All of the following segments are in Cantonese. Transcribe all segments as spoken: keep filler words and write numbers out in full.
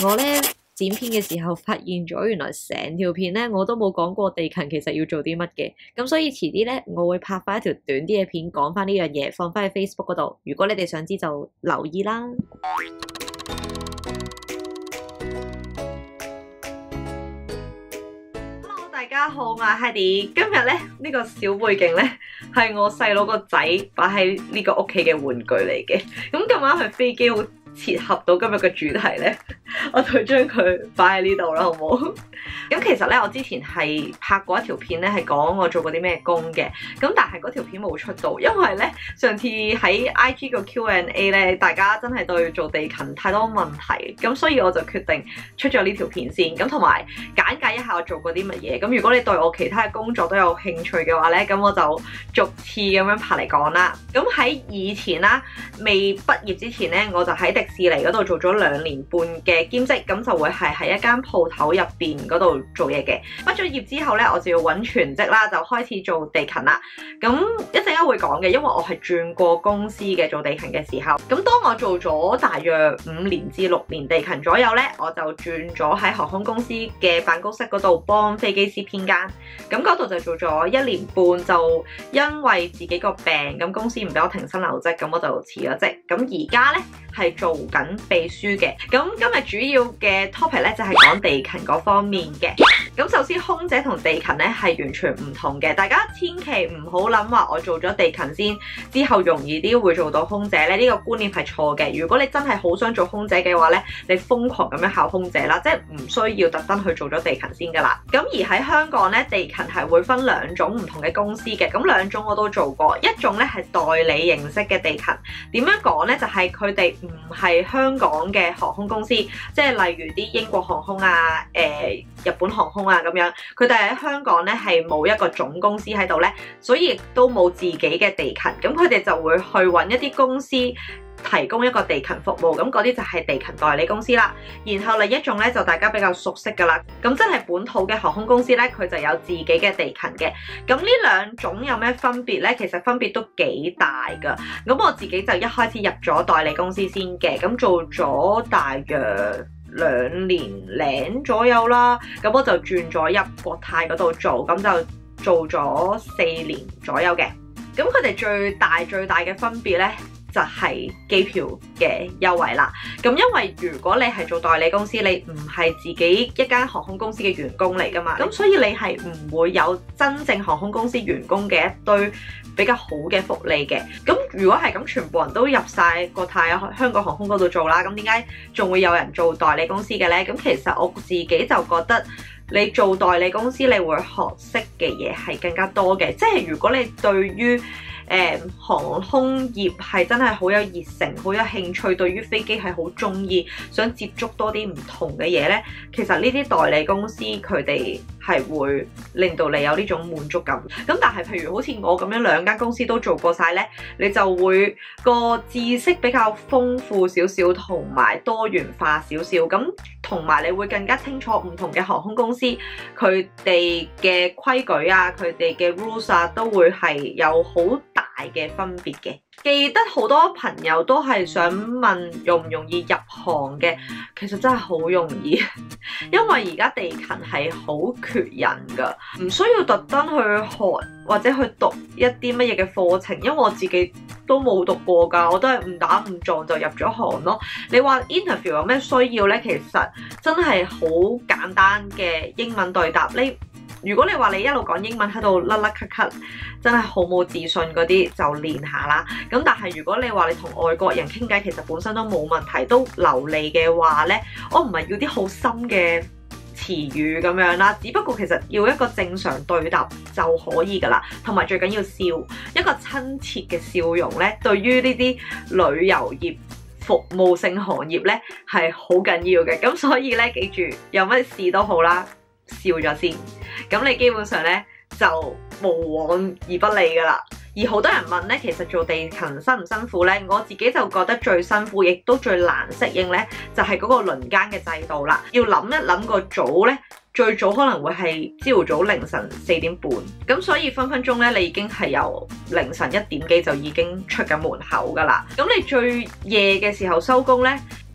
我咧剪片嘅時候發現咗，原來成條片咧我都冇講過地勤其實要做啲乜嘅，咁所以遲啲咧我會拍翻一條短啲嘅片講翻呢樣嘢，放翻去 Facebook 嗰度。如果你哋想知就留意啦。Hello， 大家好，我係 Hedy。今日咧呢個小背景咧係我細佬個仔擺喺呢個屋企嘅玩具嚟嘅。咁咁啱係飛機好切合到今日嘅主題咧，我就將佢擺喺呢度啦，好唔好？咁其實咧，我之前係拍過一條片咧，係講我做過啲咩工嘅。咁但係嗰條片冇出到，因為咧上次喺 I G 個 Q and A 咧，大家真係對做地勤太多問題，咁所以我就決定出咗呢條片先。咁同埋簡介一下我做過啲乜嘢。咁如果你對我其他嘅工作都有興趣嘅話咧，咁我就逐次咁樣拍嚟講啦。咁喺以前啦，未畢業之前咧，我就喺迪士尼嗰度做咗兩年半嘅兼職，咁就會係喺一間鋪頭入邊嗰度做嘢嘅。畢咗業之後咧，我就要揾全職啦，就開始做地勤啦。咁一陣間會講嘅，因為我係轉過公司嘅做地勤嘅時候。咁當我做咗大約五年至六年地勤左右咧，我就轉咗喺航空公司嘅辦公室嗰度幫飛機師編更。咁嗰度就做咗一年半，就因為自己個病，咁公司唔俾我停薪留職，咁我就辭咗職。咁而家咧係做緊秘書嘅。咁今日主要嘅 topic 咧就係講地勤嗰方面嘅。咁首先空姐同地勤咧係完全唔同嘅，大家千祈唔好諗話我做咗地勤先，之後容易啲會做到空姐咧，呢個觀念係錯嘅。如果你真係好想做空姐嘅話咧，你瘋狂咁樣考空姐啦，即係唔需要特登去做咗地勤先噶啦。咁而喺香港咧，地勤係會分兩種唔同嘅公司嘅，咁兩種我都做過。一種咧係代理形式嘅地勤，點樣講咧？就係佢哋唔係香港嘅航空公司，即係例如啲英國航空啊、誒、呃、日本航空啊咁樣，佢哋喺香港咧係冇一個總公司喺度咧，所以亦都冇自己嘅地勤，咁佢哋就會去揾一啲公司提供一個地勤服務，咁嗰啲就係地勤代理公司啦。然後另一種咧就大家比較熟悉噶啦，咁真係本土嘅航空公司咧，佢就有自己嘅地勤嘅。咁呢兩種有咩分別咧？其實分別都幾大噶。咁我自己就一開始入咗代理公司先嘅，咁做咗大約兩年零左右啦。咁我就轉咗入國泰嗰度做，咁就做咗四年左右嘅。咁佢哋最大最大嘅分別咧，就係機票嘅優惠啦。咁因為如果你係做代理公司，你唔係自己一間航空公司嘅員工嚟噶嘛，咁所以你係唔會有真正航空公司員工嘅一堆比較好嘅福利嘅。咁如果係咁，全部人都入晒國泰香港航空嗰度做啦，咁點解仲會有人做代理公司嘅咧？咁其實我自己就覺得，你做代理公司，你會學識嘅嘢係更加多嘅。即係如果你對於誒、嗯、航空業係真係好有熱誠、好有興趣，對於飛機係好中意，想接觸多啲唔同嘅嘢咧，其實呢啲代理公司佢哋係會令到你有呢種滿足感。咁但係譬如好似我咁樣兩間公司都做過晒咧，你就會個知識比較豐富少少，同埋多元化少少。咁同埋你會更加清楚唔同嘅航空公司佢哋嘅規矩啊，佢哋嘅 rules 啊，都會係有好大嘅分別嘅。記得好多朋友都係想問容唔容易入行嘅，其實真係好容易，因為而家地勤係好缺人噶，唔需要特登去學或者去讀一啲乜嘢嘅課程，因為我自己都冇讀過噶，我都係誤打誤撞就入咗行咯。你話 interview 有咩需要呢？其實真係好簡單嘅英文對答。你如果你話你一路講英文喺度甩甩咳咳，真係好冇自信嗰啲就練下啦。咁但係如果你話你同外國人傾偈，其實本身都冇問題，都流利嘅話呢，我唔係要啲好深嘅詞語咁樣啦，只不過其實要一個正常對答就可以噶啦。同埋最緊要笑，一個親切嘅笑容呢，對於呢啲旅遊業服務性行業呢係好緊要嘅。咁所以呢，記住有乜事都好啦，笑咗先，咁你基本上咧就無往而不利噶啦。而好多人問咧，其實做地勤辛唔辛苦咧？我自己就覺得最辛苦，亦都最難適應咧，就係嗰個輪更嘅制度啦。要諗一諗個組咧，最早可能會係朝早凌晨四點半，咁所以分分鐘咧，你已經係由凌晨一點幾就已經出緊門口噶啦。咁你最夜嘅時候收工咧，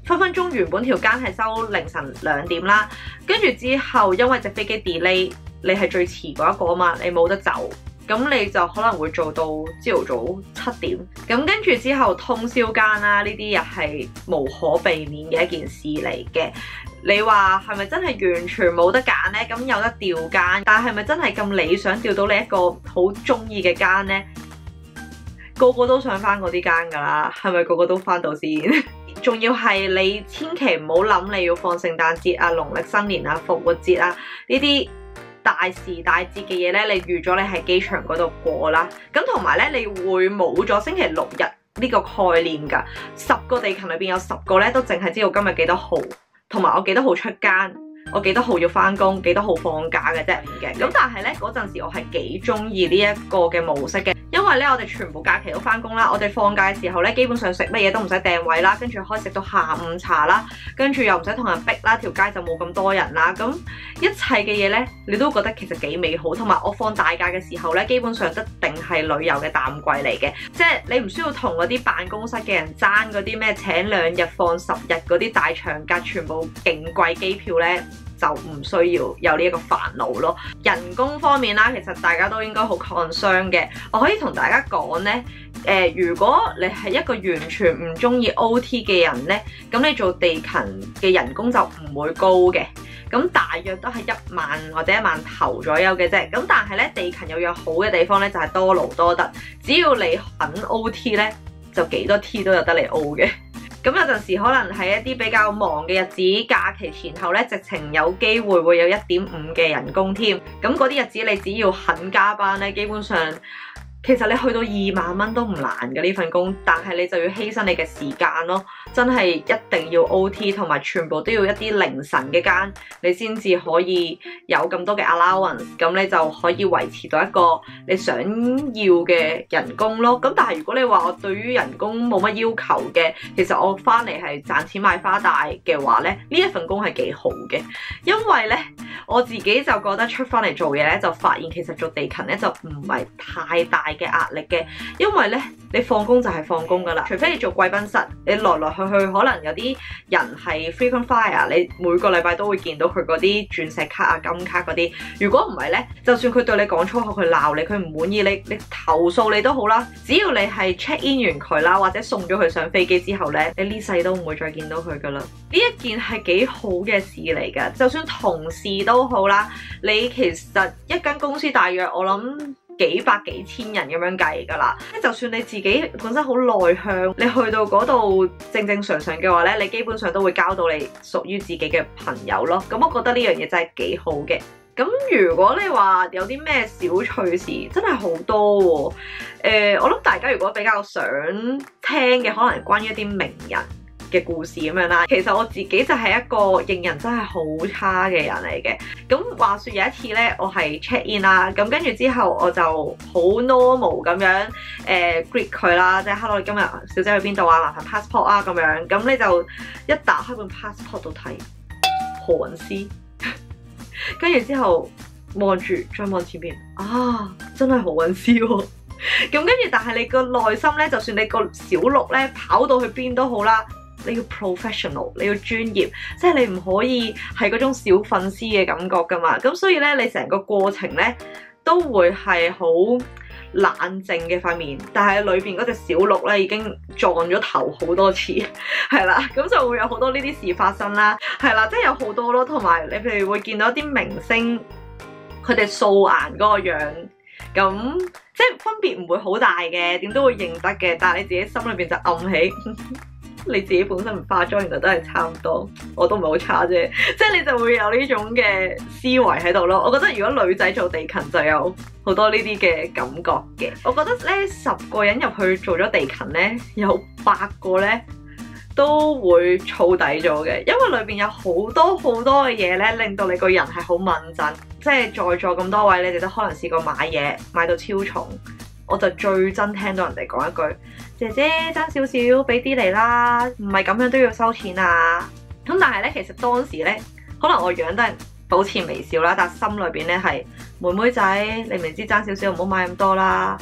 分分鐘原本條更係收凌晨兩點啦，跟住之後因為隻飛機 delay， 你係最遲嗰一個啊嘛，你冇得走。咁你就可能會做到朝頭早七點，咁跟住之後通宵更啦，呢啲又係無可避免嘅一件事嚟嘅。你話係咪真係完全冇得揀呢？咁有得調更，但係咪真係咁理想調到你一個好中意嘅更呢？個個都想翻嗰啲更噶啦，係咪個個都翻到先？仲要係你千祈唔好諗你要放聖誕節啊、農曆新年啊、復活節啊呢啲大時大節嘅嘢咧，你預咗你喺機場嗰度過啦。咁同埋咧，你會冇咗星期六日呢個概念㗎。十個地勤裏邊有十個咧，都淨係知道今日幾多號，同埋我幾多號出更，我幾多號要翻工，幾多號放假嘅啫嘅。咁但係咧，嗰陣時我係幾中意呢一個嘅模式嘅。因為咧，我哋全部假期都翻工啦，我哋放假嘅時候咧，基本上食乜嘢都唔使訂位啦，跟住可以食到下午茶啦，跟住又唔使同人逼啦，條街就冇咁多人啦，咁一切嘅嘢咧，你都覺得其實幾美好。同埋我放大假嘅時候咧，基本上一定係旅遊嘅淡季嚟嘅，即係你唔需要同嗰啲辦公室嘅人爭嗰啲咩請兩日放十日嗰啲大長假，全部勁貴機票咧。就唔需要有呢一個煩惱咯。人工方面啦，其實大家都應該好 concern 嘅。我可以同大家講呢，誒、呃，如果你係一個完全唔中意 O T 嘅人呢，咁你做地勤嘅人工就唔會高嘅。咁大約都係一萬或者一萬頭左右嘅啫。咁但係呢，地勤有樣好嘅地方呢，就係多勞多得。只要你肯 O T 呢，就幾多 T 都有得你 O 嘅。咁有陣時可能係一啲比較忙嘅日子，假期前後咧，直情有機會會有一點五嘅人工添。咁嗰啲日子你只要肯加班咧，基本上其實你去到二萬蚊都唔難嘅呢份工，但係你就要犧牲你嘅時間咯，真係一定要 O T， 同埋全部都要一啲凌晨嘅間，你先至可以有咁多嘅 allowance， 咁你就可以維持到一個你想要嘅人工咯。咁但係如果你話我對於人工冇乜要求嘅，其實我翻嚟係賺錢買花戴嘅話咧，呢一份工係幾好嘅，因為咧我自己就覺得出翻嚟做嘢咧，就發現其實做地勤咧就唔係太大嘅壓力嘅，因為咧你放工就係放工噶啦，除非你做貴賓室，你來來去去可能有啲人係 frequent flyer，你每個禮拜都會見到佢嗰啲鑽石卡啊、金卡嗰啲。如果唔係咧，就算佢對你講粗口，佢鬧你，佢唔滿意你，你投訴你都好啦，只要你係 check in 完佢啦，或者送咗佢上飛機之後咧，你呢世都唔會再見到佢噶啦。呢一件係幾好嘅事嚟噶，就算同事都好啦，你其實一間公司大約我諗幾百幾千人咁樣計㗎啦，即就算你自己本身好內向，你去到嗰度正正常常嘅話咧，你基本上都會交到你屬於自己嘅朋友咯。咁我覺得呢樣嘢真係幾好嘅。咁如果你話有啲咩小趣事，真係好多喎、哦。呃，我諗大家如果比較想聽嘅，可能關於一啲名人嘅故事咁樣啦，其實我自己就係一個認人真係好差嘅人嚟嘅。咁話說有一次咧，我係 check in 啦，咁跟住之後我就好 normal 咁樣誒 greet 佢啦，即係 hello， 你今日小姐去邊度啊？麻煩 passport 啊咁樣。咁你就一打開本 passport 度睇何韻詩，跟住之後望住再望前邊，啊真係何韻詩喎。咁跟住但係你個內心咧，就算你個小鹿咧跑到去邊都好啦，你要 professional， 你要專業，即係你唔可以係嗰種小粉絲嘅感覺噶嘛。咁所以咧，你成個過程咧都會係好冷靜嘅塊面，但係裏邊嗰隻小鹿咧已經撞咗頭好多次，係啦，咁就會有好多呢啲事發生啦，係啦，即係有好多咯。同埋你譬如會見到啲明星，佢哋素顏嗰個樣，咁即係分別唔會好大嘅，點都會認得嘅，但係你自己心裏邊就暗起。你自己本身唔化妝，原來都係差唔多，我都唔係好差啫，即係你就會有呢種嘅思維喺度咯。我覺得如果女仔做地勤就有好多呢啲嘅感覺嘅。我覺得咧，十個人入去做咗地勤咧，有八個咧都會燥底咗嘅，因為裏邊有好多好多嘅嘢咧，令到你個人係好敏陣。即係在座咁多位，你哋都可能試過買嘢買到超重。我就最憎聽到人哋講一句：姐姐爭少少，俾啲嚟啦，唔係咁樣都要收錢啊！咁但係咧，其實當時咧，可能我樣都係保持微笑啦，但係心裏邊咧係妹妹仔，你明知爭少少，唔好買咁多啦。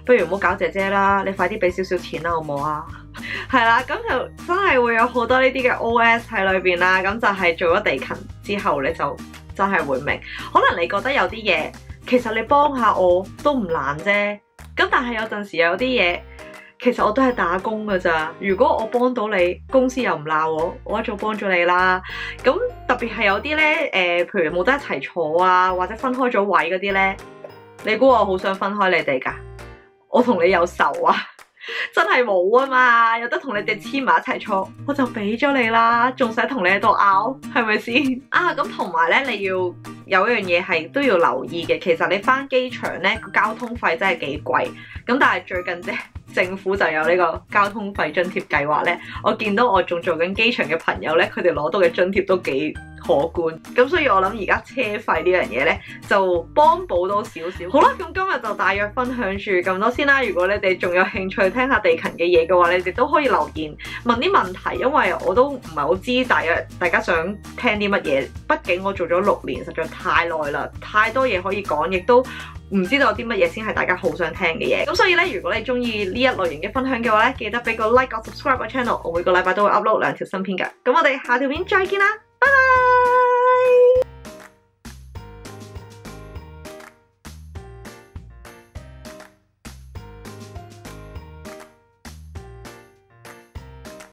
不如唔好搞姐姐啦，你快啲俾少少錢啦，好唔好啊？係啦，咁就真係會有好多呢啲嘅 O S 喺裏邊啦。咁就係做咗地勤之後，你就真係會明。可能你覺得有啲嘢，其實你幫下我都唔難啫。咁但係有陣時有啲嘢，其實我都係打工噶咋。如果我幫到你，公司又唔鬧我，我一早幫咗你啦。咁特別係有啲咧，誒、呃，譬如冇得一齊坐啊，或者分開咗位嗰啲咧，你估我好想分開你哋噶？我同你有仇啊？真係冇啊嘛，有得同你哋黐埋一齊坐，我就俾咗你啦，仲使同你喺度拗，係咪先？啊，咁同埋咧，你要有一樣嘢係都要留意嘅，其實你返機場咧個交通費真係幾貴，咁但係最近啫。政府就有呢個交通費津貼計劃咧，我見到我仲做緊機場嘅朋友咧，佢哋攞到嘅津貼都幾可觀，咁所以我諗而家車費呢樣嘢咧就幫補多少少。好啦，咁今日就大約分享住咁多先啦。如果你哋仲有興趣聽下地勤嘅嘢嘅話，你哋都可以留言問啲問題，因為我都唔係好知大約大家想聽啲乜嘢。畢竟我做咗六年，實在太耐啦，太多嘢可以講，亦都唔知道有啲乜嘢先係大家好想聽嘅嘢，咁所以咧，如果你中意呢一類型嘅分享嘅話咧，記得俾個 like 或 subscribe 個 channel，我每個禮拜都會 upload 兩條新片㗎。咁我哋下條片再見啦，拜拜。